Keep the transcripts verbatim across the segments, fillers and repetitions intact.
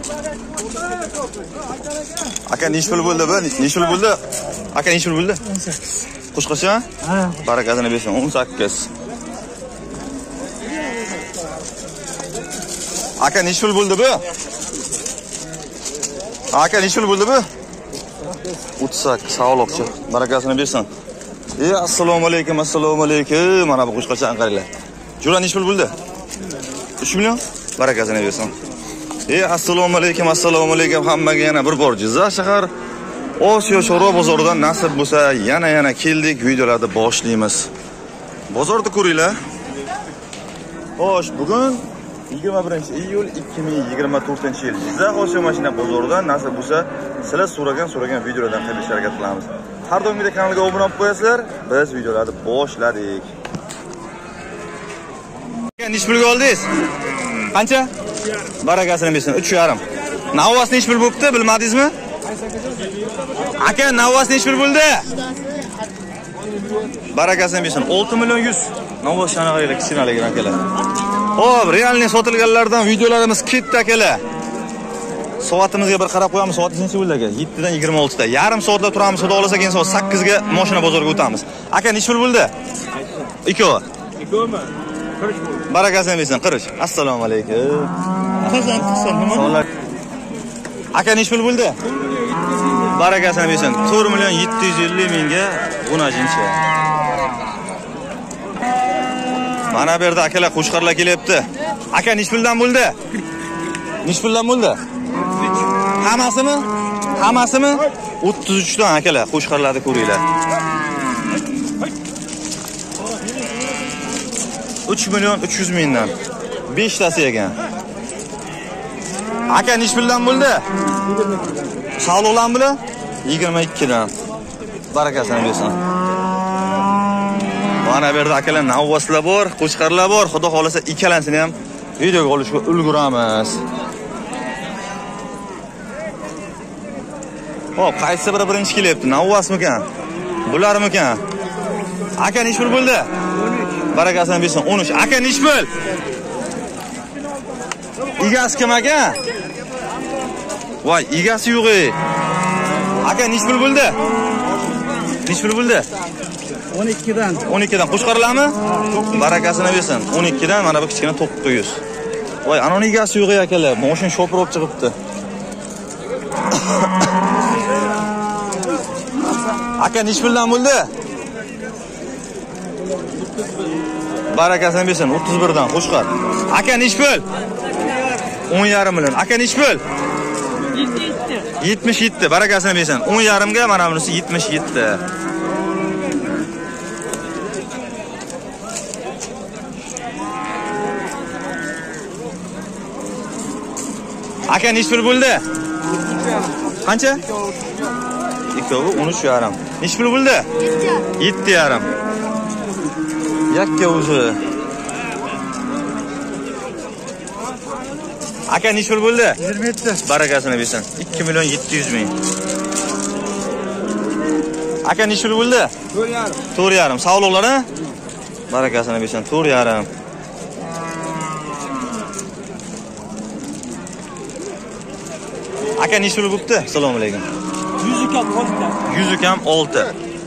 Aka nechi pul bo'ldi bu? Nechi pul bo'ldi? Aka nechi pul bo'ldi? o'n sakkiz. Qo'shqacha? Ha. Barakasini bersin. o'n sakkiz. Aka nechi pul bo'ldi bu? Aka nechi pul bo'ldi bu? o'ttiz sakkiz. Sog'liqchi. Barakasini bersin. Ey, assalomu alaykum, assalomu alaykum. Mana bu qo'shqachani qaranglar. Jura nechi pul bo'ldi? uch million. Barakasini bersin. Ey, assalomu alaykum, assalomu alaykum hammaga yana bir bor Jizzax shahar Osiyo Sho'ro bozoridan nasib bo'lsa, yana yana keldik, videolarni boshlaymiz. Bozorda ko'ringlar. Xo'sh, bugun yigirma birinchi iyul ikki ming yigirma to'rtinchi yil Jizzax Osiyo mashina bozoridan nasib bo'lsa, sizlar so'ragan so'ragan videolardan qilishga harakat qilamiz. Har doimgidek kanalga obuna bo'lib qo'yasizlar. Biz videolarni boshladik. Nechi pulga oldingiz? Qancha? Barakasini bersin. uch yarim. Navvas nechi pul bo'libdi, bilmadingizmi? Aka, navvas nechi pul bo'ldi? Barakasini bersin. olti million yuz. Navvas qanaqalar kichkinaligini akalar. Xo'p, realni sotilganlardan videolarimiz ketdi akalar. Soatimizga bir qarab qo'yamiz. Soat necha bo'ldi aka? yettidan yigirma oltida. Yarim soatlab turamiz. Xudo xolasa keyin soat sakkizga mashina bozoriga o'tamiz. Aka, nechi pul bo'ldi? ikkovi. ikkovimi? Barakasini bersin. qirq. Assalomu alaykum. Salom. Aka nechi pul bo'ldi? Barakasini bersin. to'rt million yetti yuz ellik mingga bunajincha. Mana bu yerda akalar qo'shqarlar kelyapti. Aka nechi puldan bo'ldi? Nechi puldan bo'ldi? Hammasimi? Hammasimi? o'ttiz uch dan akalar qo'shqarlarni ko'ringlar. uch million uch yuz mingdan. besh tasi ekan. Aka nechi puldan bo'ldi? Sog'liqlan bilan yigirma ikki dan. Barakasini bersin. Mana bu yerda akalar navvaslar bor, qo'shqarlar bor. Xudo xolasa ikkalansini ham videoga olishga ulguramiz. Xo'p, qaysi biri birinchi kelyapti? Navvasmikan? Bularmikan? Aka nechi pul bo'ldi? Barakasini bersin. o'n uch. Aka nechi pul? Egasi kim aka? Voy, egasi yo'q ey. Aka nechi pul bo'ldi? Nechi pul bo'ldi? o'n ikki dan. o'n ikki dan qo'shqarlarmi? Barakasini bersin. o'n ikki dan mana bu kichkina to'qqiz yuz. Voy, anoning egasi yo'q ey akalar. Mashina shopirib chiqibdi. Aka nechi puldan bo'ldi? Barakasini bersin. o'ttiz bir dan qo'shqar. Aka nechi pul? o'n yarim million. Aka nechi pul? yetmish yetti. Barakasini bersin. o'n yarim ga mana bunisi yetmish yetti. Aka nechi pul bo'ldi? Qancha? ikkovi o'n uch yarim. Nechi pul bo'ldi? yetti yarim. Yakka o'zi. Aka nechi pul bo'ldi? yigirma yetti. Barakasini bersin. ikki million yetti yuz ming. Aka nechi pul bo'ldi? to'rt yarim. to'rt yarim. Sog'liqlar ha? Barakasini bersin. to'rt yarim. Aka nechi pul bo'libdi? Assalomu alaykum. yuz kam olti. yuz kam olti.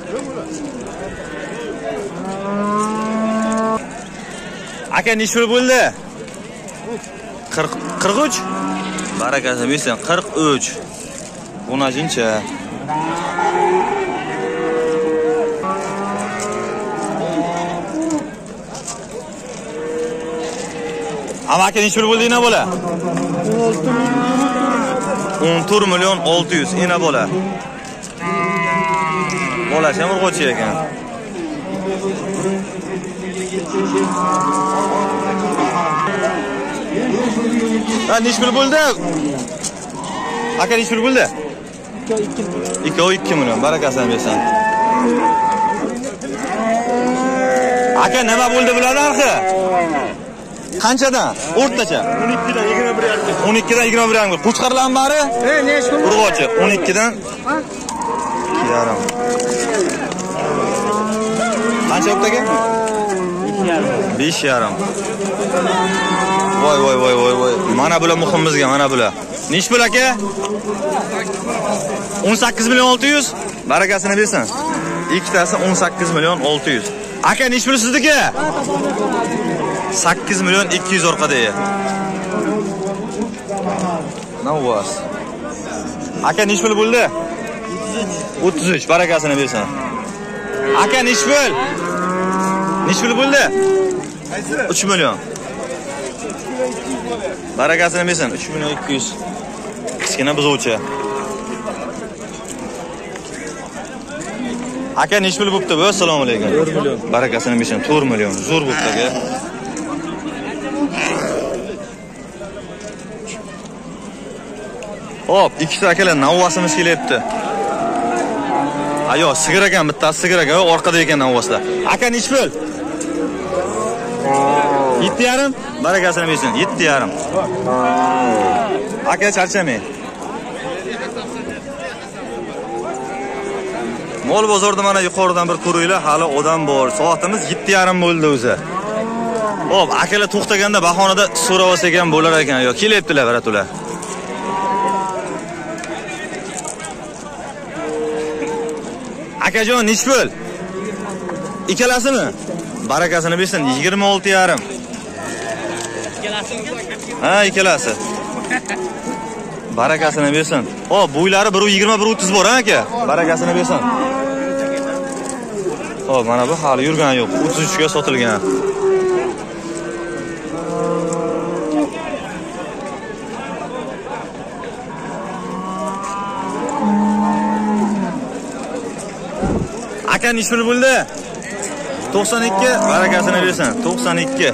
Aka nechi pul bo'ldi? qirq qirq uch. Barakasini bersin. qirq uch. Bunajincha. Ama aka nechi pul bo'ldi ina bola? o'n to'rt million olti yuz ina bola. Bola ham urg'ochi ekan. Ha, nechi pul bo'ldi? Aka nechi pul bo'ldi? ikki ikki million. Barakasini bersin. Aka nima bo'ldi bular narxi? Qanchadan? O'rtacha. o'n ikki dan yigirma bir yarim. o'n ikki dan yigirma bir yarim. Qo'chqarlarmi bari? E, nechi pul? Urg'ochi o'n ikki dan ikki yarim. Qancha bo'pti aka? ikki yarim. besh yarim. Voy voy voy voy voy. Mana bular muhim bizga, mana bular. Nechi pul aka? o'n sakkiz million olti yuz. Barakasini bersin. Ikkitasi o'n sakkiz million olti yuz. Aka nechi pul sizniki? sakkiz million ikki yuz orqada. Navvas. Aka nechi pul bo'ldi? o'ttiz uch. Barakasini bersin. Aka nechi pul? Nechi pul bo'ldi? uch million. Barakasini bersin. uch million ikki yuz. Kichkina buzuvchi. Aka nechi pul bo'pti bu? Assalomu alaykum. to'rt million. Barakasini bersin. to'rt million. Zo'r bo'pti aka. Hop, ikkita akalar navvasimiz kelyapti. Ayo, sigir ekan, bittasi sigir ekan, orqada ekan navvaslar. Aka nechi pul? yetti yarim. Barakasini bersin. yetti yarim. Aka charchamang. Mol bozorda mana yuqoridan bir ko'ringlar, hali odam bor. Soatimiz yetti yarim bo'ldi o'zi. Hop, akalar to'xtaganda bahonada so'rab olsak ham bo'lar ekan. Yo, kelyaptilar, baratular. Akajon, nechi pul? Ikkalasimi? Barakasini bersin. yigirma olti yarim. Ha, ikkalasi. Barakasini bersin. Hop, bo'ylari bir yigirma bir o'ttiz bor, ha aka? Barakasini bersin. Hop, mana bu hali yurgan yo'q. o'ttiz uch ga sotilgan. Aka nechi pul bo'ldi? to'qson ikki. Barakasini bersin. to'qson ikki.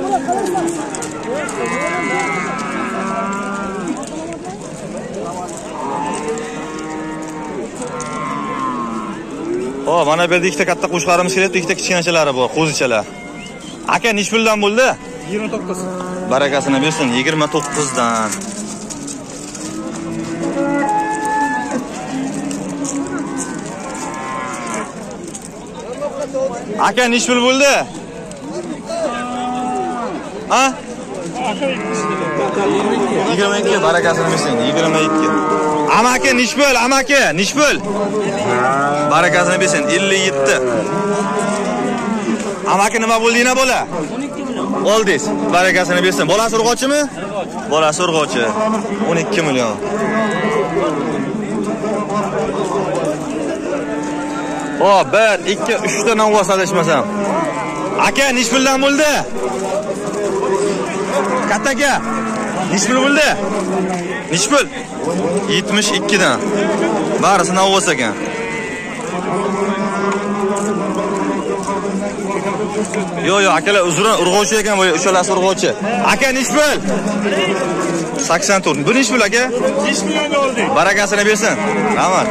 O, mana bu yerda ikkita katta qo'shqarimiz kelyapti, ikkita kichkinachalari bor, qo'zichalar. Aka nechi puldan bo'ldi? yigirma to'qqiz. Barakasini bersin, yigirma to'qqiz dan. Aka nechi pul bo'ldi? Ha? yigirma ikki. Barakasini bersin, yigirma ikki. Amaki nechi pul? Amaki nechi pul? Barakasini bersin, ellik yetti. Amaki nima bo'ldi yana bola? o'n ikki million. Oldingiz. Barakasini bersin. Bolasi urg'ochimi? Bolasi urg'ochi. o'n ikki million. O, bir, ikki, uch ta navvas adashmasam. Aka nechi puldan bo'ldi? Katta aka. Nechi pul bo'ldi? Nechi pul? yetmish ikki dan. Barisi navvas ekan. Yo yo akalar uzran urg'ochi ekan, bu uchalasi urg'ochi. Aka nechi pul? sakson to'rt. Bu nechi pul aka? besh million oldik. Barakasini bersin. Rahmat.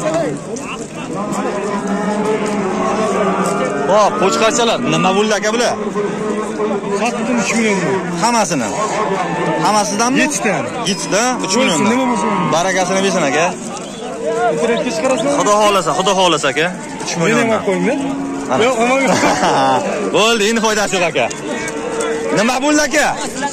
Hop, qo'chqarchalar nima bo'ldi aka bular? Sotdim uch million. Hammasini. Hammasidanmi? yetti ta. yetti ta, uch million. Nima bo'lsa? Barakasini bersin aka. Internetga chiqarasizmi? Xudo xolasa, xudo xolasa aka. uch million. Nima qo'yinglar? Yo'q, olmayman. Bo'ldi, endi foydasi yo'q aka. Nima bo'ldi aka?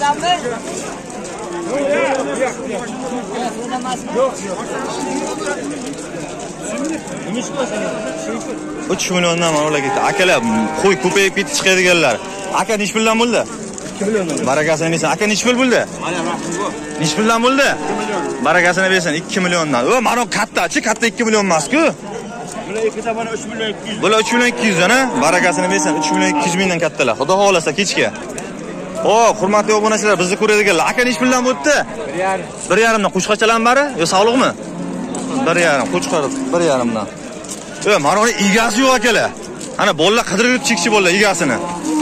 uch milliondan mana ular ketdi. Akalar, qo'y ko'payib ketib chiqadiganlar. Aka nechi puldan bo'ldi? ikki milliondan. Barakasini bersin. Aka nechi pul bo'ldi? Nechi puldan bo'ldi? Barakasini bersin, ikki milliondan. O, mana kattachi, katta ikki million emas-ku. Bular ikkita mana uch million ikki yuz. Bular uch million ikki yuz dan, ha? Barakasini bersin, uch million ikki yuz mingdan kattalar. Xudo xolasa kechga. O, hurmatli obunachilar, bizni ko'radiganlar. Aka nechi puldan bo'ldi? bir yarim. bir yarim dan qo'shqachalar bari? Yo, sog'liqmi? bir yarim, qo'chqar bir yarim dan. Yo, mana uni egasi yo'q akalar. Ana bolalar qidirib chekchi bolalar egasini.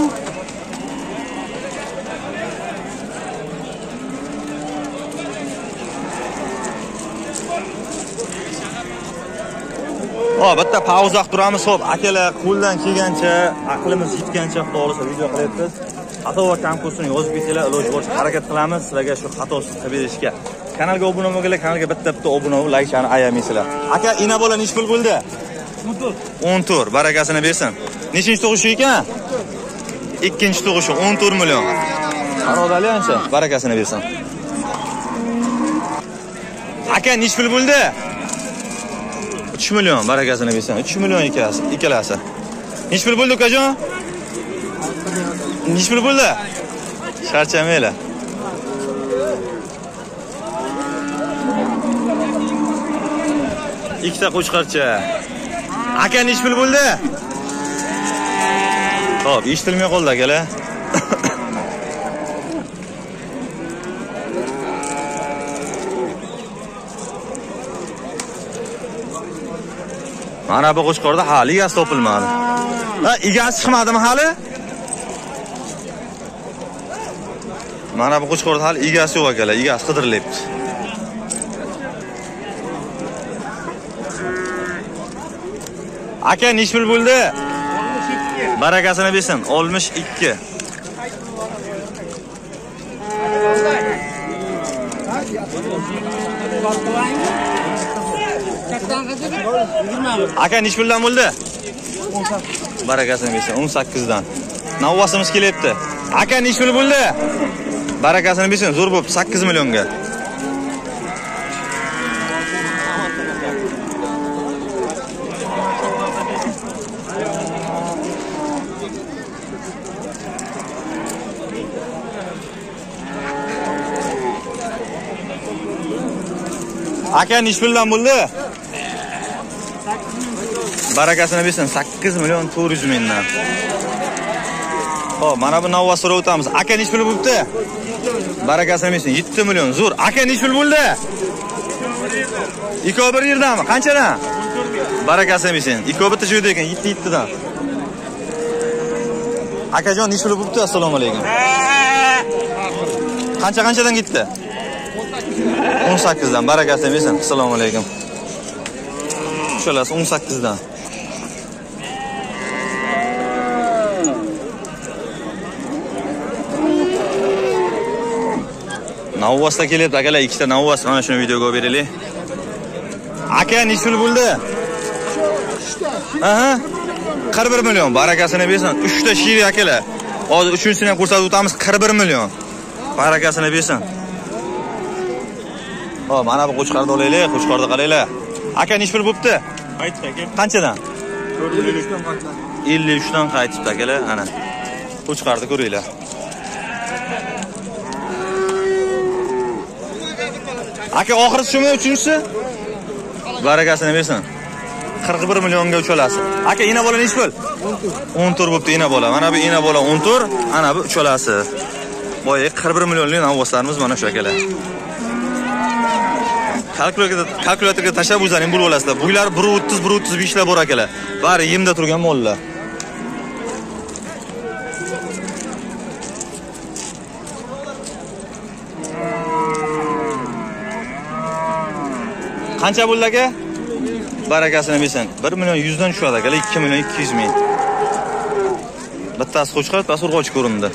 O, bitta pauza qilib turamiz. Xo'p, akalar qo'ldan kelgancha, aqlimiz yetgancha xudo xolasa video qilyapmiz. Xato va kamkusini yozib ketinglar, iloji boricha harakat qilamiz sizlarga shu xatosini qilib berishga. Kanalga obuna bo'lganlar, kanalga bitta-bitta obuna bo'lib, like chani ayamaysizlar. Aka, ina bola nechi pul bo'ldi? o'n to'rt. Barakasini bersin. Nechinchi tug'ishi ekan? Ikkinchi tug'ishi o'n to'rt million. Qarodali ancha, barakasini bersin. Aka nech pul bo'ldi? uch million, barakasini bersin. uch million ikkalasi, ikkalasi. Nech pul bo'ldi ukajon? Nech pul bo'ldi? Charchamaylar. Ikkita qo'chqarcha. Aka nech pul bo'ldi? Xo'p, eshitilmay qoldi akalar. Mana bu qo'chqorda hali egasi topilmadi. Ha, egasi chiqmadimi hali? Mana bu qo'chqorda hali egasi yo'q akalar, egasi qidirilyapti. Aka nech pul bo'ldi? Barakasini bersin. oltmish ikki. Aka nech puldan bo'ldi? Barakasini bersin. o'n sakkiz dan. Navvasimiz kelyapti. Aka nech pul bo'ldi? Barakasini bersin. Zo'r bo'lib sakkiz millionga. Aka nech puldan bo'ldi? Barakasini bersin. sakkiz million to'rt yuz mingdan. Xo'p, mana bu navva so'rab o'tamiz. Aka nech pul bo'libdi? Barakasini bersin. yetti million. Zo'r. Aka nech pul bo'ldi? Ikkovi bir yerdami? Qanchadan? Barakasini bersin. Ikkovi bitta joyda ekan, yetti yetti dan. Akajon nech pul bo'libdi? Assalomu alaykum. Qancha qanchadan ketdi? o'n sakkiz dan. Barakasini bersin. Assalomu alaykum. Shulas o'n sakkiz dan. Navvasda kelyapti akalar, ikkita navvas. Mana shuni videoga olib beraylik. Aka nech pul bo'ldi? Aha. qirq bir million. Barakasini bersin. uchta shiri akalar. Hozir uchinchisini ham ko'rsatib o'tamiz. qirq bir million. Barakasini bersin. Xo'p, mana bu qo'chqarni olaylik, qo'chqarni qaranglar. Aka nech pul bo'libdi? Qaytdi aka. Qanchadan? ellik uch dan ellik uch dan qaytibdi akalar. Ana. Qo'chqarni ko'ringlar. Aka oxirisi shumi uchinchisi? Barakasini bersin. qirq bir millionga uchalasi. Aka ina bola nech pul? o'n to'rt bo'libdi ina bola. Mana bu ina bola o'n to'rt, ana bu uchalasi. Boya qirq bir millionlik navvoslarimiz mana shu akalar. Kalkulyatorga kalkulyatorga tashab o'zlaring bo'lib olasizlar. Buylar bir o'ttiz bir o'ttiz besh lar bor akalar. Bari yemda turgan mollar. Qancha bo'ldi aka? Barakasini bersin. bir million yuz dan tushadi akalar, ikki million ikki yuz ming. Bittasi qo'chqar, bittasi urg'och ko'rindi.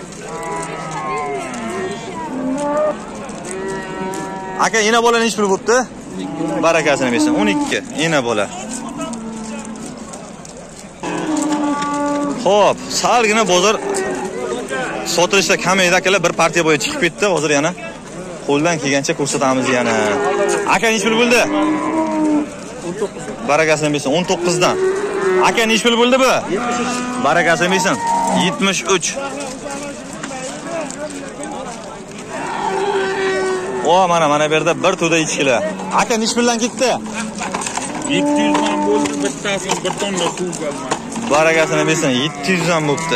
Aka ina bola nech pul bo'libdi? Barakasini bersin. o'n ikki ina bola. Xo'p, salgina bozor sotilishda kamaydi akalar, bir partiya bo'yi chiqib ketdi. Hozir yana qo'ldan kelgancha ko'rsatamiz yana. Aka nech pul bo'ldi? o'n to'qqiz. Barakasini bersin. o'n to'qqiz dan. Aka nech pul bo'ldi bu? Barakasini bersin. yetmish uch. O, mana mana bu yerda bir to'da ichkilar. Aka nech puldan ketdi? yetti yuz dan bo'ldi, bittasi bir tonna suv olmadi. Barakasini bersin. yetti yuz dan bo'libdi.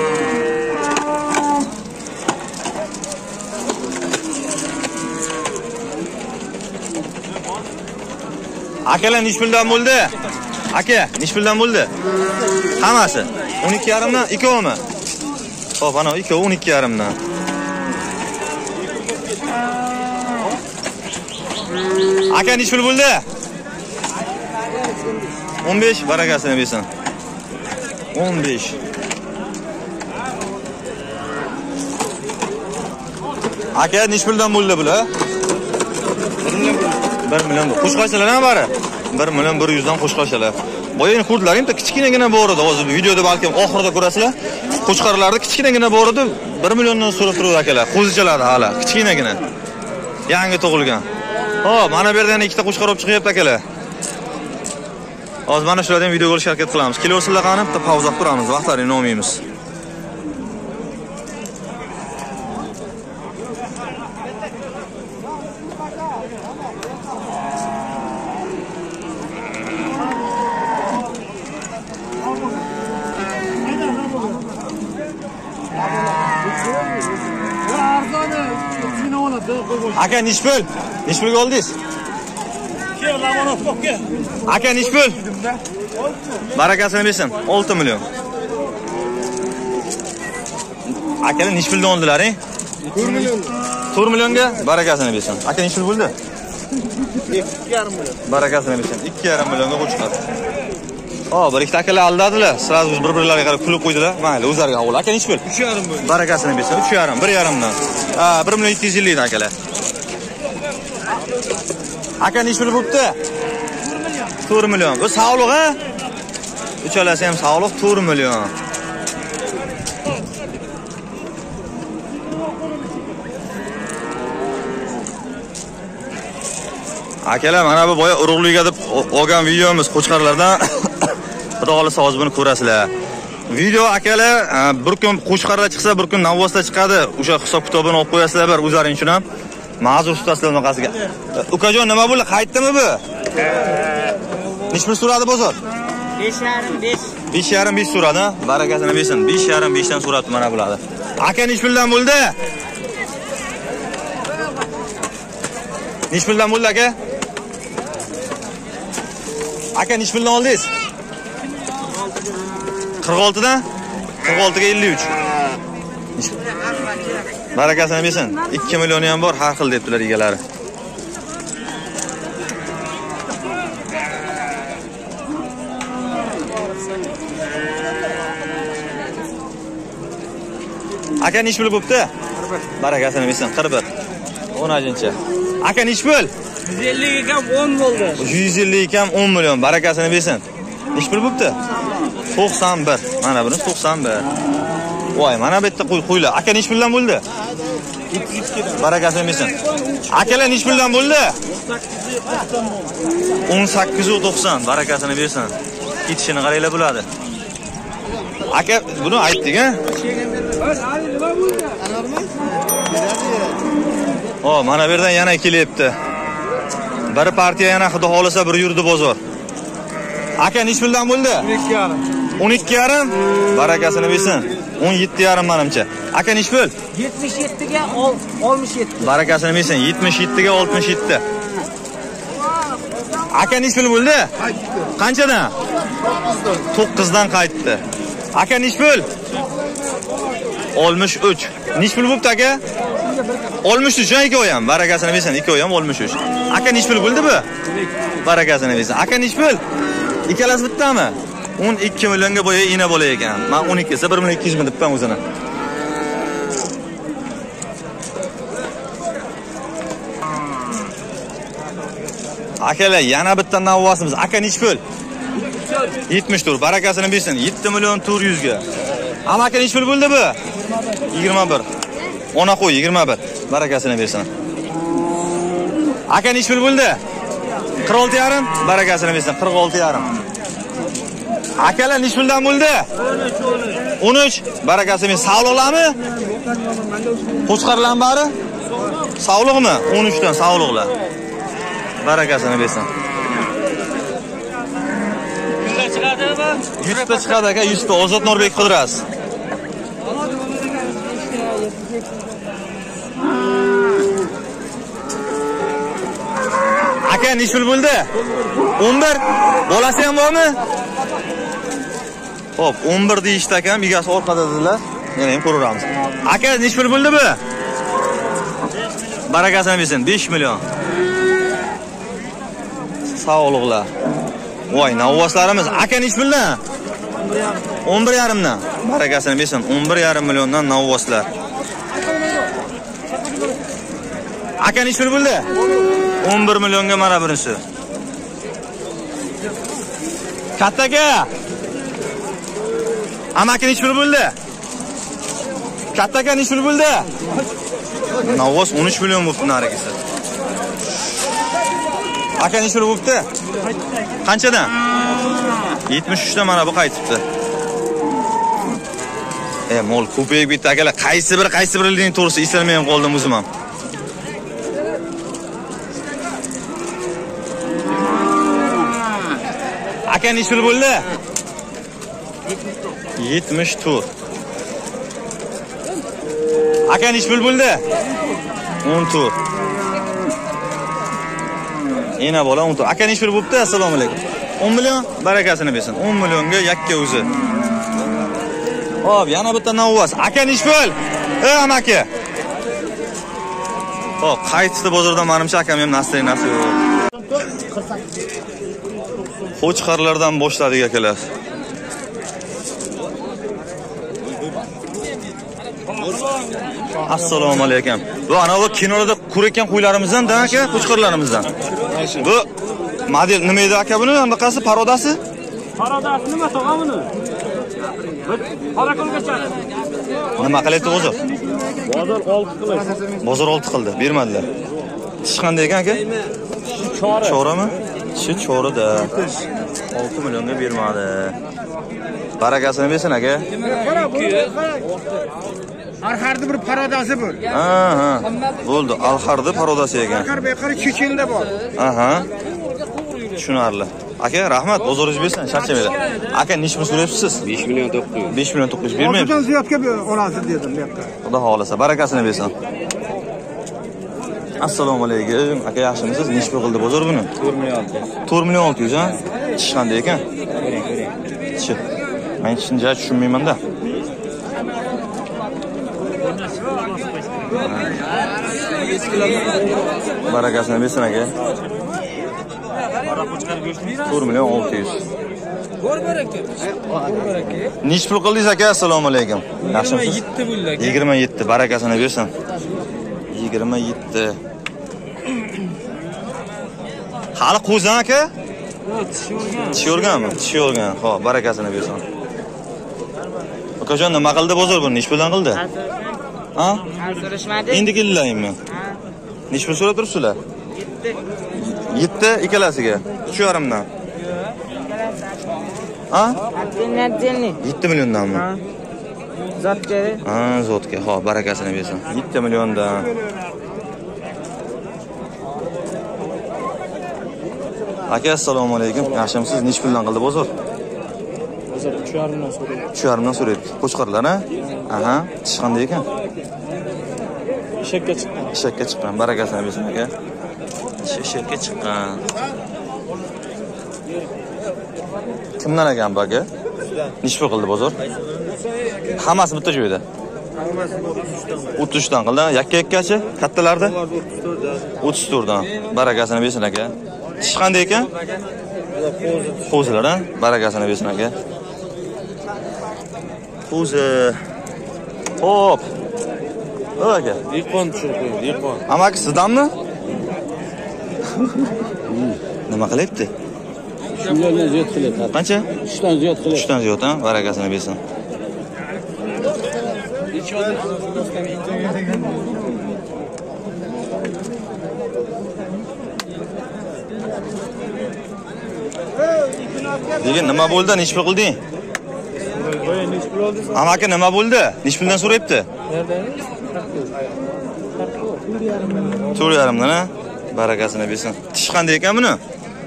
Akalar nech puldan bo'ldi? Aka, nech puldan bo'ldi? Hammasi o'n ikki yarim dan, ikkovimi? Xo'p, ana ikkovi o'n ikki yarim dan. Aka nech pul bo'ldi? o'n besh. Barakasini bersin. o'n besh. Aka nech puldan bo'ldi bular? bir million. Qo'shqachalar ham bari. bir million bir yuz dan qo'shqachalar. Boya hurdlarim da kichkinagina bor edi. Hozir videoda balki oxirida ko'rasizlar. Qo'chqarlarda kichkinagina bor edi. bir milliondan so'rab turadi akalar. Qo'zichalar hali kichkinagina. Yangi tug'ilgan. Xo'p, mana bu yerda yana ikkita qo'shqar olib chiqyapti akalar. Hozir mana shulardan video olishga harakat qilamiz. Kelinglar qani, bitta pauza qilib turamiz, vaqtlarini olmaymiz. Aka nishpul? Nishpulga oldingiz? Aka nishpul? Barakasini bersin. olti million. Aka nishpuldan oldilar-a? to'rt million. to'rt millionga barakasini bersin. Aka nishpul bo'ldi? ikki yarim million. Barakasini bersin. ikki yarim millionga qo'shqadi. Oh, bir ikkita akalar aldadilar. Sразу bir-birlariga qarab kulib qo'ydilar. Mayli, o'zlariga avval. Aka nishpul? uch yarim bo'ldi. Barakasini bersin. uch yarim, bir yarim dan. Ha, bir million yetti yuz ellik dan akalar. Aka nishpul bo'pti? to'rt million. Bu sog'liq a? Uchalasi ham sog'liq, to'rt million. Akalar, mana bu boya urug'liga deb olgan videomiz qo'chqarlardan. Xudo xolisa hozir buni ko'rasizlar. Video akalar, bir kun qo'chqarlar chiqsa, bir kun navvosda chiqadi. O'sha hisob kitobini olib qo'yasizlar bir o'zlaring uchun ham. Ma'zur tutasizlar bunaqasiga. Ukajon, nima bo'ldi? Qaytdimi bu? Nishpul so'radi bozor? besh yarim besh. besh yarim besh so'radi. Barakasini bersin. besh yarim besh dan so'radi mana bularni. Aka nishpuldan bo'ldi? Nishpuldan bo'ldi aka? Aka nishpuldan oldingiz? qirq olti dan? qirq olti ga ellik uch. Barakasini bersin. ikki millioni ham bor, har xil debdilar egalari. Aka nishpul bo'pti? Barakasini bersin. qirq bir. o'ninchi. Aka nishpul? yuz ellik ham o'n bo'ldi. yuz ellik ham o'n million. Barakasini bersin. Nishpul bo'pti? to'qson bir. Mana buni to'qson bir. Voy, mana bu yerda qo'ylar. Aka nishpuldan bo'ldi? Barakasini bersin. Akalar nishpuldan bo'ldi? o'n sakkiz to'qson. Barakasini bersin. Ketishini qaranglar bo'ladi. Aka, buni aytdik-a? O, mana bu yerdan yana kelyapti. Bir partiya yana xudo xolisa bir yurdi bozor. Aka nishpuldan bo'ldi? o'n ikki yarim. o'n ikki yarim? Barakasini bersin. o'n yetti yarim menimcha. Aka nishpul? yetmish yetti ga oltmish yetti. Barakasini bersin. yetmish yetti ga oltmish yetti. Aka nishpul bo'ldi? Qanchadan? to'qqiz dan qaytdi. Aka nishpul? oltmish uch. Nishpul bo'pti aka? oltmish uch ikkovi ham. Barakasini bersin. Ikkovi ham oltmish uch. Aka nishpul bo'ldi bu? Barakasini bersin. Aka nishpul? Ikkalasi bittami? o'n ikki millionga bo'ya ina bo'lar ekan. Men o'n ikki esa bir million ikki yuz ming debman o'zini. Akalar, yana bitta navvosimiz. Aka nishpul? yetmish to'rt. Barakasini bersin. yetti million to'rt yuz ga. Ama aka nishpul bo'ldi bu? yigirma bir. Ona qo'y yigirma bir. Barakasini bersin. Aka nishpul bo'ldi? qirq olti yarim. Barakasini bersin. qirq olti yarim. Akalar nishpuldan bo'ldi? o'n uch. Barakasini bersin. Sog'liqlarmi? Qo'chqarlar bari? Sog'liqmi? o'n uch dan sog'liqlar. Barakasini bersin. yuz ta chiqadi aka, yuz ta. Ozod Nurbek Qidras. Aka nishpul bo'ldi? o'n bir. Bolasi ham bormi? Xo'p, o'n bir deyishdi ekan, egasi orqada dedilar. Yana ham ko'ramiz. Aka nishpul bo'ldi bu? Barakasini bersin. besh million. Sog'liqlar. Voy, navvoslarimiz. Aka nishpuldan? o'n bir yarim dan. Barakasini bersin. o'n bir yarim milliondan navvoslar. Aka nishpul bo'ldi? o'n bir millionga mana bunisi. Kattaga. Amaki nishpul bo'ldi? Kattaga nishpul bo'ldi? Navvos o'n uch million bo'libdi narigisi. Aka necha pul bo'libdi? Qanchadan? yetmish uch dan mana bu qaytibdi. E, mol ko'payib ketdi akalar. Qaysi bir qaysi birining to'g'risi eslolmay ham qoldim o'zim ham. Aka necha pul bo'ldi? yetmish to'rt. Aka necha pul bo'ldi? o'n to'rt. Yana bola o'n to'rt. Aka necha pul bo'libdi? Assalomu alaykum. o'n million barakasini bersin. o'n millionga yakka o'zi. Hop, yana bitta navvas. Aka necha pul? Ey amaki. Hop, qaytdi bozordan menimcha akam ham nasl-nasl yo'q. Qo'chqarlardan boshladik akalar. Assalomu alaykum. Bu ana bu kinoda ko'rayotgan qo'ylarimizdan, da aka, qo'chqarlarimizdan. Bu model nima edi aka buni? Anaqasi parodasi? Parodasi nima tog'a buni? Qarakolgacha. Nima qilyapti o'zi? Bozor olti qildi. Bozor olti qildi, bermadilar. Tish qanday ekan aka? Chora. Chorami? Tishi chorada. olti millionga bermadi. Barakasini bersin aka. Arxarda bir parodasi bor. Ha, ha. Bo'ldi, Alxarda parodasi ekan. Arxar beqari Chechenda bor. Aha. Tushunarli. Aka, rahmat, bozoringiz bersin, charchamaylar. Aka, necha pul so'rayapsiz siz? besh million to'qqiz yuz. besh million to'qqiz yuz bermaysiz? O'zidan ziyodga olasiz dedim bu yoqqa. Xudo xolasa, barakasini bersin. Assalomu alaykum. Aka, yaxshimisiz? Necha pul qildi bozor buni? to'rt million olti yuz. to'rt million olti yuz, ha? Tish qanday ekan? Ko'ring, ko'ring. Tishi. Men tushuncha tushunmayman-da. Barakasini bersin aka. to'rt million olti yuz. Necha pul qildingiz aka? Assalomu alaykum. Yaxshimisiz? yetti bo'ldi aka. yigirma yetti. Barakasini bersin. yigirma yetti. Hali qo'zan aka? Tish o'rganmi? Tish o'rgan. Xo'p, barakasini bersin. Akajon, nima qildi bozor buni? Necha puldan qildi? Ha? So'rashmadi. Endi kellaymi? Necha pul so'rab turibsizlar? yetti ikkalasiga. uch yarim dan. Ha? yetti milliondanmi? Zotga. Ha, zotga. Xo'p, barakasini bersin. yetti milliondan. Aka, assalomu alaykum. Yaxshimisiz? Necha puldan qildi bozor? Bozor uch yarim dan so'raydi. uch yarim dan so'raydi. Qo'chqarlar, ha? Aha, tish qanday ekan? Eshakka chiqqan. Eshakka chiqqan. Barakasini bersin aka. Eshakka chiqqan. Kimdan ekan bu aka? Necha pul qildi bozor? Hammasi bitta joyda. o'ttiz uch dan qildi. Yakka-yakkachi? Kattalarda? o'ttiz to'rt dan. Barakasini bersin aka. Tish qanday ekan? Qo'zilar, ha? Barakasini bersin aka. Qo'zi. Hop. O aka. Dehqon tushirib qo'ydi, dehqon. Amaki sizdanmi? Nima qilyapti? Shundan ziyod qilyapti. Qancha? uch dan ziyod qilyapti. uch dan ziyod, ha? Barakasini bersin. Degan nima bo'ldi? Necha pul qilding? Voy, necha pul oldi? Amaki nima bo'ldi? Necha puldan so'rayapti? Nerdan? to'rt yarim dan, ha? Barakasini bersin. Tish qanday ekan buni?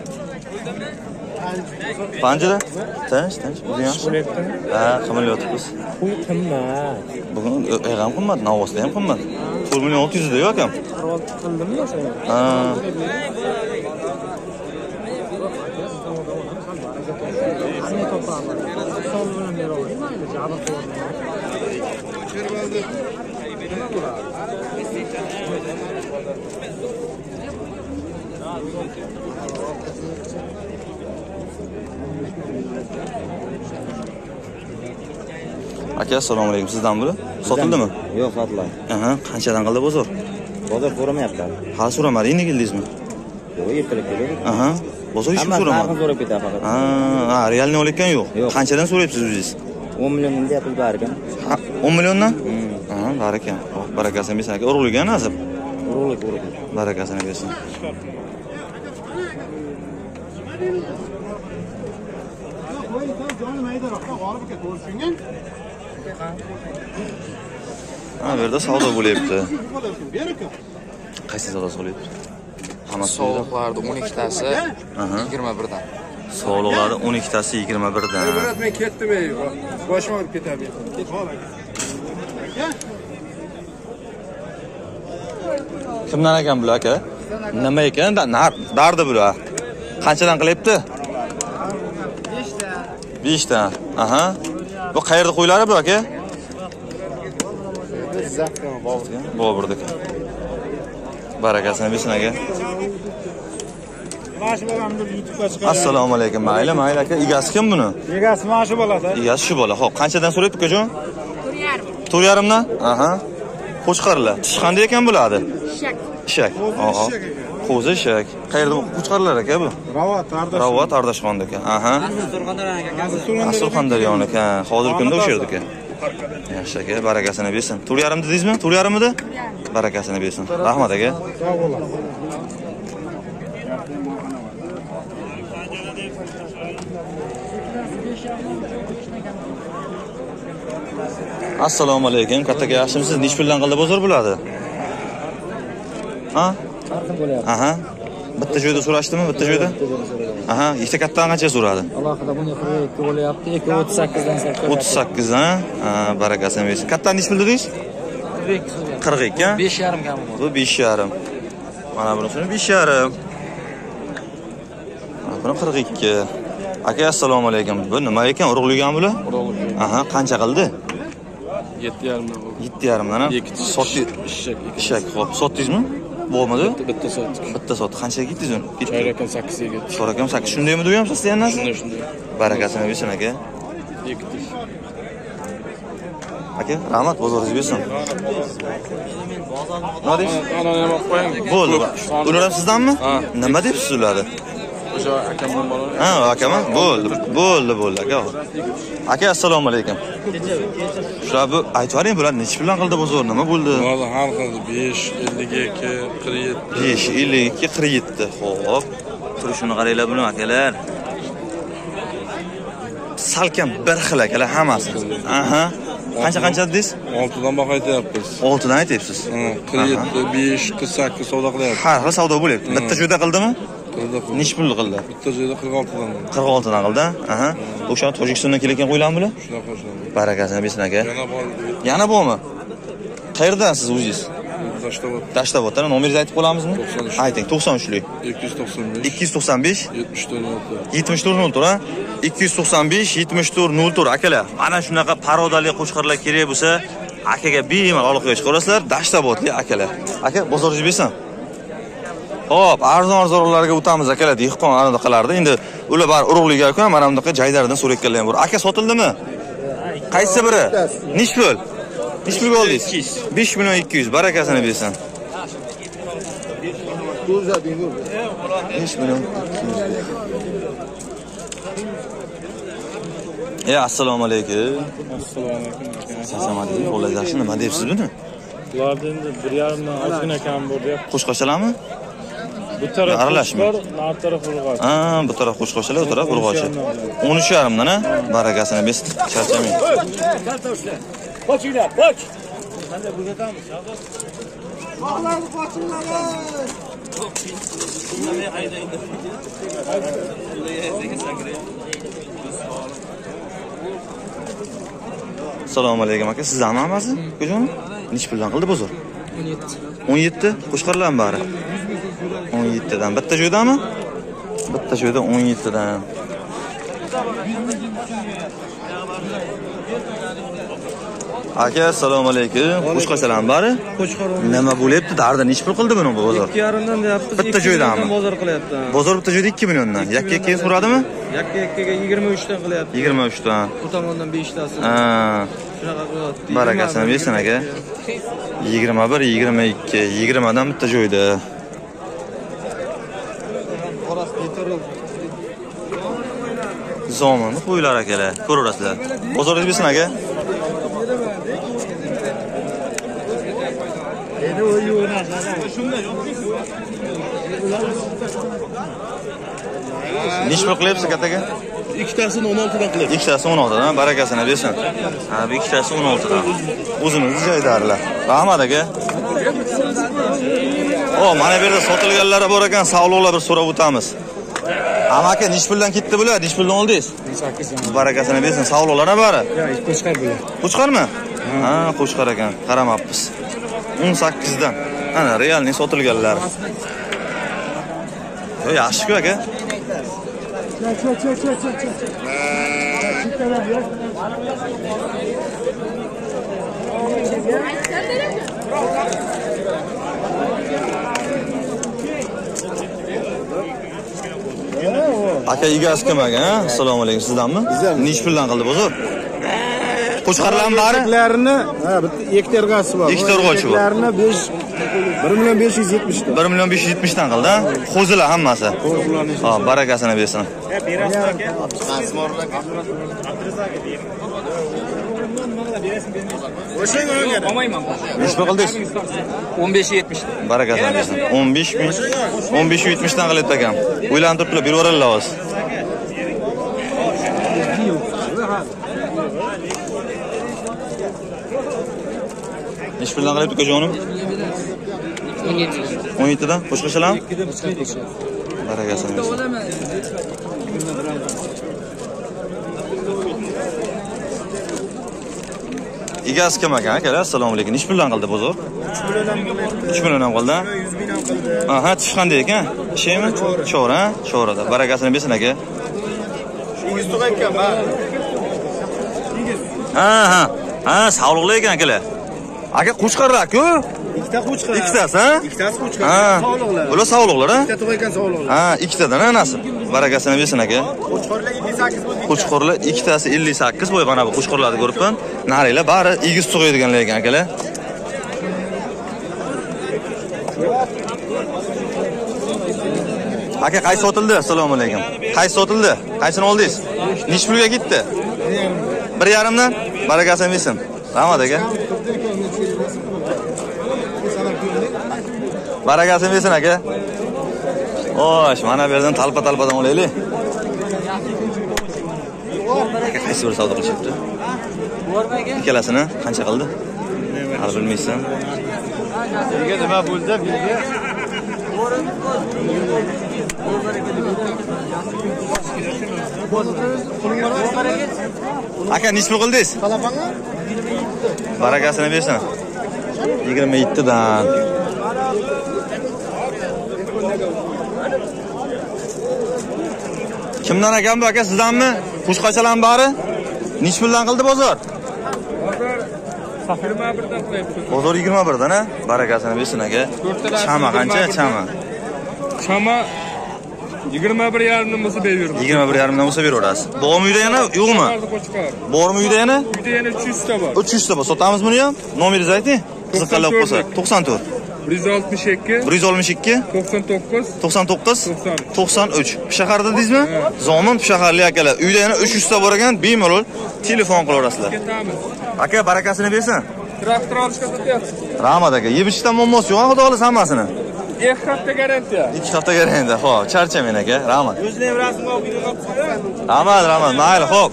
Panjada? Tinch, tinch. O'zi yaxshi. Ha, qimirlayotibmiz. Qo'y qimmat. Bugun ham qimmat, Novosda ham qimmat. to'rt million olti yuz da yo'q akam. Qildimmi o'sha? Ha. Aka, assalomu alaykum. Sizdan biri? Sotildimi? Yo'q, sotiladi. Aha, qanchadan qildi bozor? Bozor so'ramayapti. Hali so'ramadi, endi keldingizmi? Yo'q, ertalab keladi. Aha. Bozor hech kim so'ramadi. Hamma so'rab ketadi faqat. Ha, ha, realni olayotgan yo'q. Yo'q. Qanchadan so'rayapsiz o'zingiz? o'n million deyapti bari ekan. Ha, o'n milliondan? Ha, bari ekan. Xo'p, barakasini bersin aka. Urug'ligan nasib. Urug'lik, urug'lik. Barakasini bersin. Ha, bu yerda savdo bo'lyapti. Qaysi savdo bo'lyapti? Hammasi Sovuqlarni o'n ikkitasi yigirma birdan. Sovuqlarni o'n ikkitasi yigirma birdan. Men ketdim, ey. Boshim olib ketadi. Kimdan ekan bular aka? Nima ekan? Dardi bular. Qanchadan qilyapti? besh ta. besh ta. Aha. Bu qayerda qo'ylari bu aka? Boburdik. Barakasini bersin aka. Mashi bolamni YouTube'ga chiqaradi. Assalomu alaykum. Mayli, mayli aka. Egasi kim buni? Egasi mashi bo'ladi. Egasi shu bola. Xo'p, qanchadan so'rayapti ukajon? to'rt yarim dan. Aha. Qo'chqarlar. Tish qanday ekan bo'ladi? Shak. Shak. Aha. Qo'zi shak. Qayerda qo'chqarlar aka bu? Ravot, Ardash. Ravot Ardashxonda ekan. Aha. Surxondaryo ekan. Hozir kunda o'sha yerda ekan. Yaxshi aka, barakasini bersin. to'rt yarim dedingizmi? to'rt yarim edi? Barakasini bersin. Rahmat aka. Sog' bo'ling. Assalomu alaykum. Kattaga yaxshimisiz? Nech puldan qildi bozor bo'ladi? Ha? Farqi bo'lyapti. Aha. Bitta joyda so'rashdimi? Bitta joyda? Aha, ikkita kattadan qancha so'radi? Alohida buni qirq ikki bo'lyapti. ikki o'ttiz sakkiz dan sakkiz. o'ttiz sakkiz dan. Ha, barakasini bersin. Kattadan nech pul dedingiz? qirq ikki so'rayapti. qirq ikki. besh yarim kam bu. Bu besh yarim. Mana bunisini besh yarim. Mana buni qirq ikki. Aka, assalomu alaykum. Bu nima ekan? Urug'ligan bular? Urug'lik. Aha, qancha qildi? yetti yarim dan bo'ldi. yetti yarim dan. Sotdi. Ishak. Ishak, xo'p. Sotdingizmi? Bo'lmadi? Bitta sotdik. Bitta sotdi. Qanchaga ketdingiz uni? Choyrakam sakkiz ga ketdi. Choyrakam sakkiz. Shundaymi deyapsiz ham sizda narsa? Shunday, shunday. Barakasini bersin aka. ikki tish. Aka, rahmat, bozoringiz bersin. Nima deysiz? Ana nima olib qo'ying. Bo'ldi. Ular ham sizdanmi? Nima deysiz ularni? O'sha akamdan bolar. Ha, akam. Bo'ldi. Bo'ldi, bo'ldi aka. Aka, assalomu alaykum. Shular bu aytvaring, bular nech puldan qildi bozor? Nima bo'ldi? Hozir har xil besh, ellik ikki, qirq yetti. besh, ellik ikki, qirq yetti. Xo'p. Turishini qaranglar buni akalar. Salkam bir xil akalar hammasi. Aha. Qancha qancha dedingiz? olti dan baho aytyapmiz. olti dan aytyapsiz. qirq yetti, besh, qirq sakkiz savdo qilyapmiz. Har xil savdo bo'lyapti. Bitta joyda qildimi? Qildi. Nech pul qildi? Bitta joyda qirq olti dan. qirq olti dan qildi. Aha. O'sha Tojikistondan kelayotgan qo'ylarmi bular? Shunaqa shunaqa. Barakasini bersin aka. Yana bor. Yana bormi? Qayerdan siz o'zingiz? Dashtobod. Dashtoboddan. Nomeringizni aytib qo'lamizmi? to'qson uch. Ayting, to'qson uchlik. ikki yuz to'qson besh. ikki yuz to'qson besh, yetmish to'rt nol to'rt. yetmish to'rt nol to'rt ha? ikki yuz to'qson besh, yetmish to'rt nol to'rt akalar. Mana shunaqa parodali qo'shqarlar kerak bo'lsa, akaga bemalol aloqaga chiqarasizlar. Dashtobodli akalar. Aka, bozoringiz bersin. Hop, arzon-arzonlarga o'tamiz akalar. Dehqon anaqalarda endi ular bar urug'liga ekan, mana bunaqa jaydardan so'rayotganlar bor. Aka sotildimi? Qaysi biri? Nech pul? Nech pulga oldingiz? besh million ikki yuz. Barakasini bersin. besh million ikki yuz. Ya, assalomu alaykum. Assalomu alaykum. Sasamadingiz, qo'llar yaxshi. Nima deyapsiz buni? Bularda endi bir yarim dan ozgina kam bo'ldi. Qo'shqochalarmi? Bu taraf aralashma. nar taraf urg'och. Ha, bu taraf qo'shqochalar, bu taraf urg'ochi. o'n uch yarim dan, ha? Barakasini bersin. Charchamang. Qochinglar, qoch. Assalomu alaykum aka. Sizlarmi hammasi? Ko'jon? Nech puldan qildi bozor? o'n yetti. o'n yetti qo'shqarlarmi bari? o'n yetti dan. Bitta joydami? Bitta joyda o'n yetti dan. Aka, assalomu alaykum. Qo'shqarlarmi bari? Qo'chqar. Nima bo'lyapti? Darda nech pul qildi buni bu bozor? ikki yarim dan deyapti. Bitta joydami? Bozor qilyapti. Bozor bitta joyda ikki milliondan. Yakka-yakka so'radimi? Yakka-yakkaga yigirma uch dan qilyapti. yigirma uch dan. Bu tomondan besh tasi. Ha. Shunaqa qilyapti. Barakasini bersin aka. yigirma bir, yigirma ikki, yigirma dan bitta joyda. Zominni qo'ylar akalar. Ko'rasizlar. Bozoringiz bersin aka. Endi u yo'naladi. Shunda yo'q. Nechi pul qilyapsiz kattaga? Ikkitasini o'n oltidan qilyapti. Ikkitasi o'n oltidan, barakasini bersin. Ha, bu ikkitasi o'n oltidan. O'zimizni joydarilar. Rahmat aka. O, mana bu yerda sotilganlar bor ekan, sog'liqlar bir so'rab o'tamiz. Amaki, nechi puldan ketdi bular? Nechi puldan oldingiz? sakkiz. Barakasini bersin. Sog'liqlar bari. Yo'q, qo'shqar bular. Qo'chqarmi? Ha, qo'chqar ekan. Qaramabmiz. o'n sakkizdan. Ana, realni sotilganlar. Yo, yaxshi-ku aka. Aka egasi kim ekan, ha? Assalomu alaykum, sizdanmi? Nechi puldan qildi bozor? Qo'chqarlarning bari? Larini, ha, bitta ektargasi bor. Ektarg'ochi bor. Larini besh bir million besh yuz yetmish dan. bir million besh yuz yetmish dan qildi, ha? Qo'zilar hammasi. Ha, barakasini bersin. Nechi pul qildingiz? o'n besh yetmish. Barakasini bersin. o'n besh ming, o'n besh yetmish dan qilyapti ekan. O'ylanib turibdilar, berib yuboradilar hozir. Nechi puldan qilyapti ukajonim? o'n yetti dan. Qo'shqachalarmi? Barakasini bersin. Egasi kim ekan akalar? Assalomu alaykum. Nechi puldan qildi bozor? uch milliondan qildi. yuz mingdan qildi. Aha, tish qanday ekan? Ishimi? Cho'r, ha? Cho'rada. Barakasini bersin aka. yuz tuq ekan, ha. Ha, ha. Ha, sog'liqli ekan akalar. Aka qo'chqarlar-ku? Ikkita qo'chqar. Ikkitasi, ha? Ikkitasi qo'chqar. Ha. Sog'liqlar. Bular sog'liqlar, ha? Ikkita tuq ekan sog'liqlar. Ha, ikkitadan ha nasib. Barakasini bersin aka. Qo'chqarlar ellik sakkiz bo'ldi. Qo'chqorlar ikkitasi ellik sakkiz bo'y, mana bu qo'chqorlarni ko'ribman. Naraylar bari egiz tug'iydiganlar ekan akalar. Aka qaysi sotildi? Assalomu alaykum. Qaysi sotildi? Qaysini oldingiz? Nechi pulga ketdi? bir yarim dan. Barakasini bersin. Rahmat aka. Barakasini bersin aka. Xo'sh, mana bu yerdan talpa-talpadan olaylik. Aka qaysi bir savdo qilyapti? Ikkalasini qancha qildi? Hali bilmaysan. Nega nima bo'ldi? Bizga aka nechi pul qildingiz? Barakasini bersin. yigirma yetti dan. Kimdan ekan bu aka, sizdanmi? Qo'shqachalarning bari? Nechi puldan qildi bozor? yigirma bir dan qilyapti. Bozor yigirma bir dan, ha? Barakasini bersin aka. Chama qancha? Chama. Chama yigirma bir yarim dan bo'lsa beraverdim. yigirma bir yarim dan bo'lsa beraverasiz. Bormi uyda yana, yo'qmi? Qo'chqar. Bormi uyda yana? Uyda yana uch yuz ta bor. uch yuz ta bor. Sotamiz buni ham? Nomeringizni ayting. Qiziqqanlar bo'lsa. to'qson to'rt. bir yuz oltmish ikki. bir yuz oltmish ikki. to'qson to'qqiz. to'qson to'qqiz. to'qson. to'qson uch. Shaharda dedingizmi? Zomin shaharli akalar. Uyda yana uch yuz ta bor ekan, bemalol telefon qilaverasizlar. Ketamiz. Aka barakasini bersin. Traktor olishga ketyapsiz. Rahmat aka. Yeb ichishdan muammosi yo'q, xudo xohlasa hammasini. ikki hafta garantiya. ikki haftaga endi. Xo'p, charchamang aka. Rahmat. o'zini ham rasmga olib qo'yib. Rahmat, rahmat. Mayli, xo'p.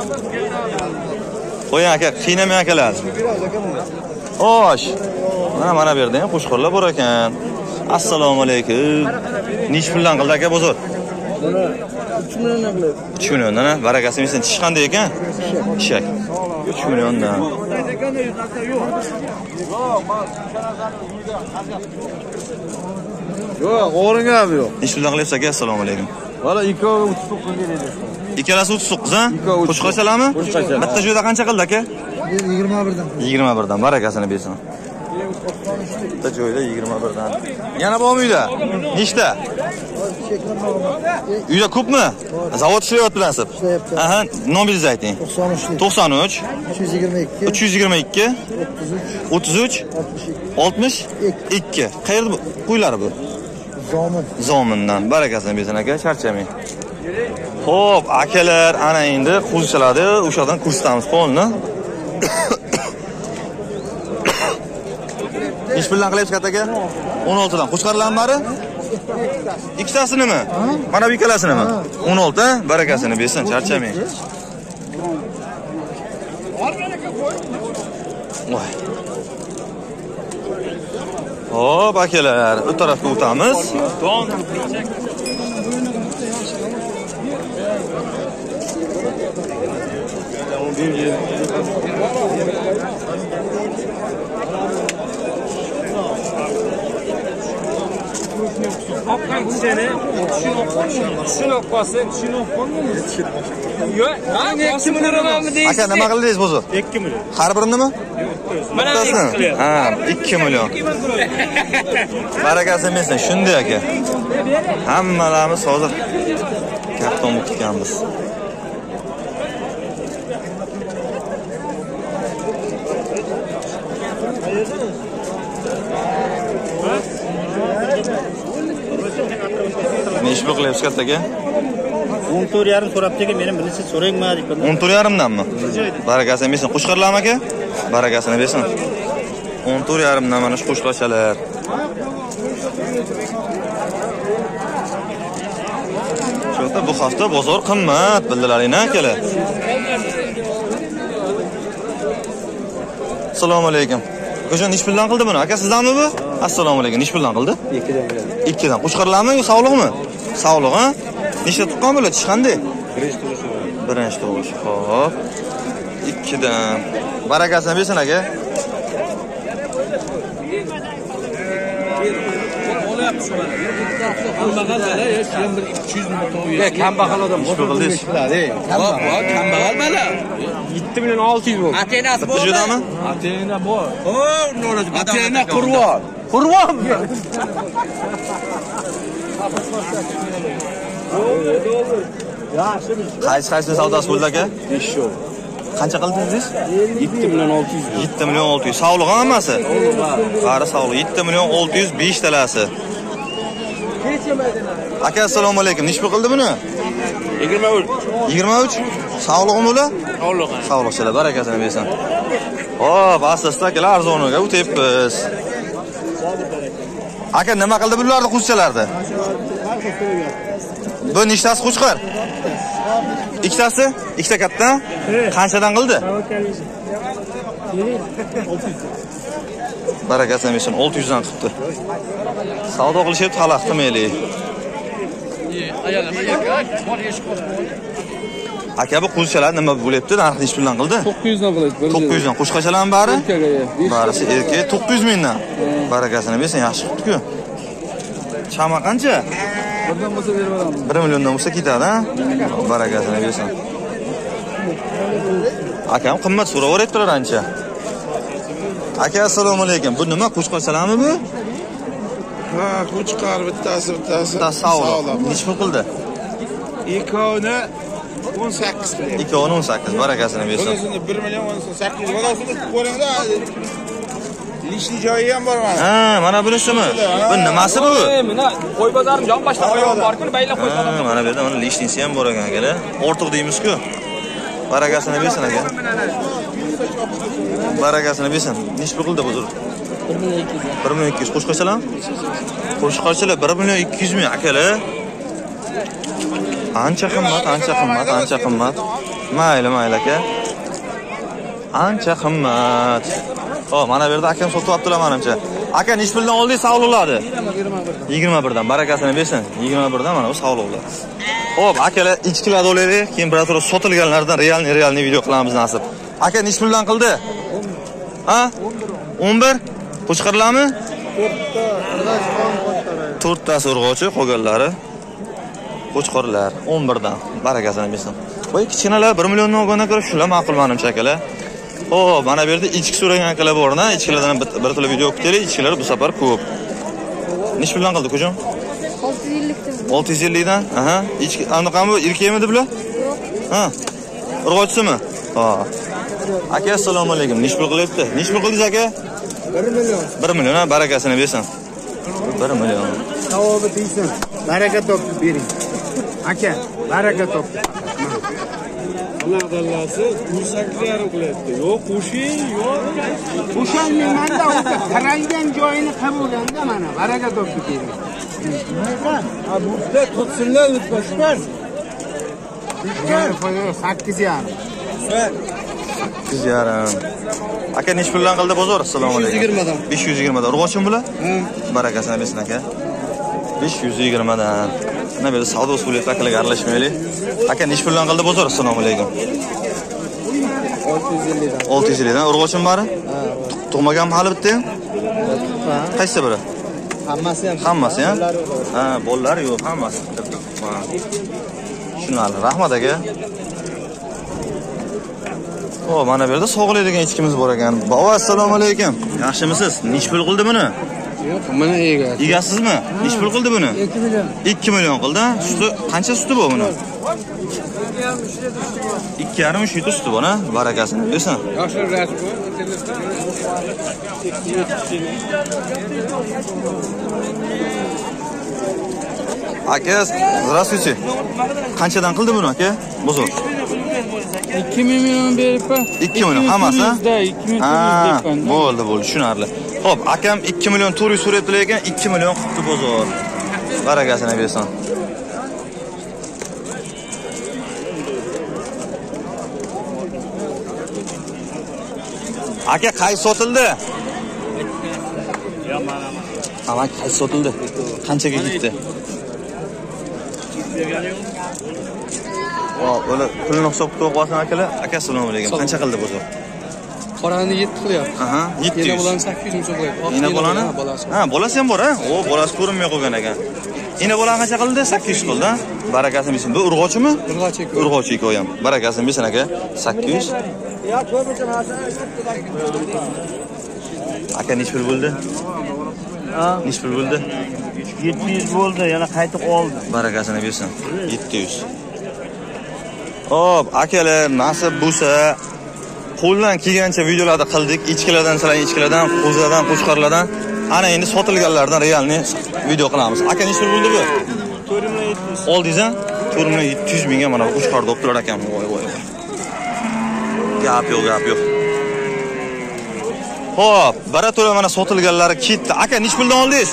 Qo'ying aka, qiynamang akalar. Xo'sh. Mana mana bu yerda ham qo'shqorlar bor ekan. Assalomu alaykum. Nechi puldan qildi aka bozor? uch milliondan qiladi. uch milliondan, ha? Barakasini bersin. Tish qanday ekan? Ishak. uch milliondan. Yo'q, o'ringa ham yo'q. Nechi puldan qilyapsiz aka? Assalomu alaykum. Valla ikkovi o'ttiz to'qqiz dedi. Ikkalasi o'ttiz to'qqiz, ha? Ikkovi o'ttiz to'qqiz. Qo'shqachalarmi? Qo'shqacha. Bitta joyda qancha qildi aka? yigirma bir dan. yigirma bir dan. Barakasini bersin. Bitta joyda yigirma bir dan. Yana bormi uyda? Nechta? Uyda ko'pmi? Zavod ishlayaptilarsiz. Ishlayapti. Aha, nomeringizni ayting. to'qson uch. to'qson uch. uch yuz yigirma ikki. uch yuz yigirma ikki. o'ttiz uch. o'ttiz uch. oltmish ikki. Qayerda bu? Qo'ylari bu? Zomin. Zomindan. Barakasini bersin aka, charchamang. Xo'p, akalar, ana endi qo'zichalarni o'shadan ko'rsatamiz qo'lni. Ish bilan qilyapsiz aka? o'n olti dan. Qo'chqarlarmi bari? Ikkitasinimi? Mana bu ikkalasinimi? o'n olti, barakasini bersin, charchamang. Voy. Hop, akalar, bu tarafga o'tamiz. Aka, nima qildingiz buzu? ikki million. Har birinimi? Mana ikki million. Ha, ikki million. Barakasi bersin, shunday aka. Hammalarimiz hozir kapton bo'lib ketganmiz. Ne ish qilyapsiz kattaga? o'n to'rt yarim so'rabdi-ku, meni bilasiz so'rangma deb. o'n to'rt yarimdanmi? Barakasini bersin. Qo'shqirlarmi aka? Barakasini bersin. o'n to'rt yarimdan mana shu qo'shqachalar. Chota bu hafta bozor qimmat, bildilaring-a akalar. Assalomu alaykum. Qo'shin ish bilan qildi buni. Aka sizdanmi bu? Assalomu alaykum. Ish bilan qildi? ikkidan bilan. ikkidan. Qo'shqirlarmi yo sog'liqmi? Sog'liq, ha? Nechta tuqqan bo'ladi? Tish qanday? Birinchi tug'ish. Birinchi tug'ish. Xo'p. ikkidan. Barakasini bersin aka. Kambag'al odam. Ish qildingiz. Kambag'al mana. yetti million olti yuz bo'ldi. Atenasi Bitta jo'dami? Atena bor. O, nolaj. Atena qurvon. Qurvon. Qaysi qaysi savdosi bo'ldi aka? besh yuz. Qancha qildingiz? yetti million olti yuz. yetti million olti yuz. Sog'liq hammasi? Qari sog'liq. yetti million olti yuz besh talasi. Aka assalomu alaykum. Nish bu qildi buni? yigirma uch. yigirma uch. Sog'lig'imi bular? Sog'liq. Sog'liqchilar, barakasini bersin. Hop, asta-asta akalar arzoniga o'tibmiz. Aka nima qildi bularni qo'shchalardi? Bu nechtasi qo'shqar? Ikkitasi? Ikkita katta? Qanchadan qildi? Barakasini bersin, olti yuz dan qilibdi. Savdo qilishyapti, xalaq qilmaylik. Aka bu qo'shchalar nima bo'lyapti? Narxni ish bilan qildi? to'qqiz yuz dan qiladi. to'qqiz yuz dan qo'shqachalarmi bari? Erkagaga. Barisi erkak to'qqiz yuz mingdan. Barakasini bersin, yaxshi qilibdi-ku. Chama qancha? Birdan bo'lsa berib olaman. bir milliondan bo'lsa ketadi, ha? Barakasini bersin. Akam qimmat so'raveryaptilar ancha. Aka assalomu alaykum. Bu nima qo'shqachalarmi bu? Ha, qo'chqar bittasi bittasi. Bitta sog'liq. Nech pul qildi? Ikkovini o'n sakkiz qilyapti. ikkovini o'n sakkiz. Barakasini bersin. Bunisini bir million o'n sakkiz. Bolasini ko'ringda. Lishli joyi ham bor mana. Ha, mana bunisimi? Bu nimasi bu? Mana qo'y bozorim yonboshda qo'ygan bor-ku, baylab qo'ygan. Ha, mana bu yerda mana lishnisi ham bor ekan akalar. Ortiq deymiz-ku. Barakasini bersin aka. Barakasini bersin. Nech pul qildi bu zur? bir million ikki yuz. bir million ikki yuz. Qo'shqachalar? Qo'shqachalar bir million ikki yuz ming akalar. Ancha qimmat, ancha qimmat, ancha qimmat. Mayli, mayli aka. Ancha qimmat. O, mana bu yerda akam sotib olibdilar menimcha. Aka nech puldan oldingiz sog'liqlarni? yigirma bir dan. Barakasini bersin. yigirma bir dan mana bu sog'liqlar. Xo'p, akalar ichkilarni olaylik, keyin birato'g'ri sotilganlardan realni realni video qilamiz nasib. Aka nech puldan qildi? Ha? o'n bir. Qo'chqirlarmi? to'rttasi urg'ochi, qolganlari qo'chqirlar. o'n bir dan. Barakasini bersin. Voy kichkinalar bir milliondan olgandan ko'ra shular ma'qul menimcha akalar. Xo'p, mana bu yerda ichki so'ragan akalar borna, ichkilardan bir to'la video o'qitaylik, ichkilar bu safar ko'p. Nech puldan qildi ko'jam? olti yuz ellik dan. olti yuz ellik dan. Aha, ichki anaqami bu erkakmidi bular? Yo'q. Ha. Urg'ochisimi? Ha. Aka assalomu alaykum. Nech pul qilyapti? Nech pul qildingiz aka? bir million. bir million, ha, barakasini bersin. bir million. Savobi deysin. Baraka topib bering. Aka, baraka topib. Alloh taolasi qo'shaklar yarim qilyapti. Yo'q, qo'shing, yo'q. O'shanning manda qaralgan joyini qilib bo'lganda mana baraka topib bering. Burada tutsunlar lütfen. sakkiz yarim. sakkiz yarim. Aka nech puldan qildi bozor? Assalomu alaykum. besh yuz yigirmadan. besh yuz yigirmadan. Urg'ochim bular? Barakasini bersin aka. besh yuz yigirmadan. Mana bu savdo usuliga taqiliga aralashmaylik. Aka nech puldan qildi bozor? Assalomu alaykum. olti yuz ellikdan. olti yuz ellikdan. Urg'ochim bari? Tug'maganmi hali bitta ham? Qaysi biri? Hammasi ham. Hammasi ham? Ha, bolalar yo'q, hammasi. Tushunarli. Rahmat aka. O, mana bu yerda sog'laydigan echkimiz bor ekan. Bova, assalomu alaykum. Yaxshimisiz? Nech pul qildi buni? Yo'q, mana egasi. Egasizmi? Nech pul qildi buni? ikki million. ikki million qildi. Suti qancha suti bu buni? ikki yarim uch litr suti bor, ha? Barakasini bersin. Yoshlar rasmi. Aka, здравствуйте. Qanchadan qildi buni aka? Bozor. ikki million beribman. ikki million hammasi, ha? ikki million Ha, beribman. bo'ldi, bo'ldi, tushunarli. Xo'p, akam ikki million to'rt yuz so'rayapti ekan, ikki million qildi bozor. Barakasini bersin. Aka, qaysi sotildi? Ama qaysi sotildi? Qanchaga ketdi? Hop, o'la pulni hisob qilib qo'ysan akalar. Aka, assalomu alaykum. Qancha qildi bozor? Qorani yetti qilyapti. Aha, yetti yuz. Yana bolani sakkiz yuz so'rayapti. Ina bolani? Ha, bolasi ham bor, ha? O, bolasi ko'rinmay qolgan ekan. Ina bolani qancha qildi? sakkiz yuz qildi, ha? Barakasini bersin. Bu urg'ochimi? Urg'ochi. Urg'ochi ko'yam. Barakasini bersin aka. sakkiz yuz. Aka nech pul bo'ldi? Ha, Nech pul bo'ldi? yetti yuz bo'ldi, yana qaytib oldi. Barakasini bersin. yetti yuz. Hop, akalar, nasib bo'lsa qo'ldan kelgancha videolarda qildik. Ichkilardan, salan ichkilardan, qo'zilardan, qo'chqorlardan, ana endi sotilganlardan realni video qilamiz. Aka nech pul bo'ldi bu? to'rt million yetti yuz. Oldingiz, a? to'rt million yetti yuz mingga mana bu qo'chqor doktor akam. Voy voy. Gap yo'q, gap yo'q. Hop, baratora mana sotilganlari ketdi. Aka nech puldan oldingiz?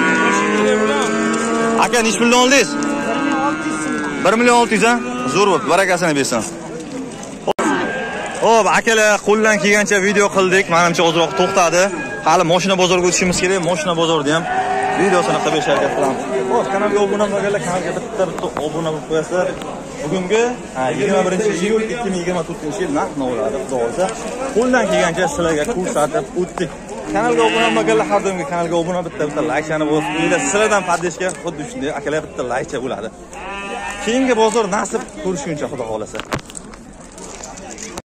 Aka nech puldan oldingiz? bir million olti yuz, a? Zo'r bo'ldi, barakasini bersin. Hop, akalar, qo'ldan kelgancha video qildik. Menimcha ozroq to'xtadi. Hali mashina bozoriga o'tishimiz kerak. Mashina bozorida ham videosini qilib berishga qilamiz. Hop, kanalga obuna bo'lganlar, kanalga bitta bitta obuna bo'lib qo'yasizlar. Bugungi yigirma birinchi iyul ikki ming yigirma to'rtinchi yil narx navlari xudo olsa, qo'ldan kelgancha sizlarga ko'rsatib o'tdik. Kanalga obuna bo'lganlar har doimgi kanalga obuna bitta bitta laykchani bosib, uyda sizlardan padeshga xuddi shunday akalar bitta laykcha bo'ladi. Keyingi bozor nasib ko'rishguncha xudo xolasa.